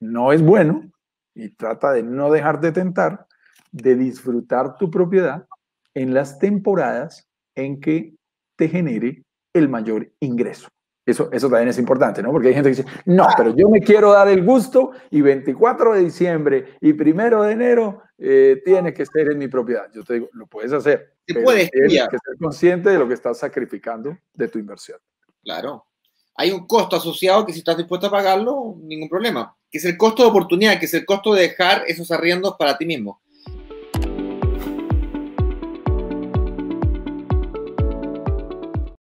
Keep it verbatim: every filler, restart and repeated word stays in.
no es bueno, y trata de no dejarte tentar, de disfrutar tu propiedad en las temporadas en que te genere el mayor ingreso. Eso, eso también es importante, ¿no? Porque hay gente que dice, no, pero yo me quiero dar el gusto y veinticuatro de diciembre y primero de enero eh, tiene que ser en mi propiedad. Yo te digo, lo puedes hacer, Se pero puede tienes estudiar. que ser consciente de lo que estás sacrificando de tu inversión. Claro. Hay un costo asociado que si estás dispuesto a pagarlo, ningún problema. Que es el costo de oportunidad, que es el costo de dejar esos arriendos para ti mismo.